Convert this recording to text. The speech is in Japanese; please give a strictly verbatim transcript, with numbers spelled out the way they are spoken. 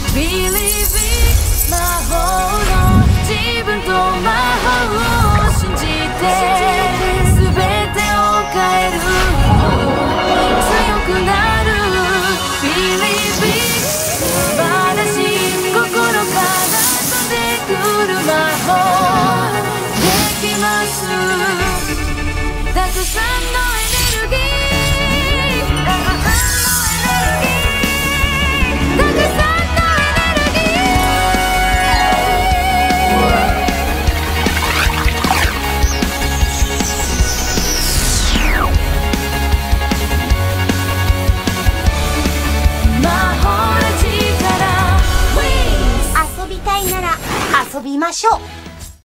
Believe it 魔法の自分と魔法を信じて全てを変える強くなる Believe it 素晴らしい心から飛んでくる魔法できますたくさんのエネルギーたくさんのエネルギーたくさん遊びたいなら遊びましょう。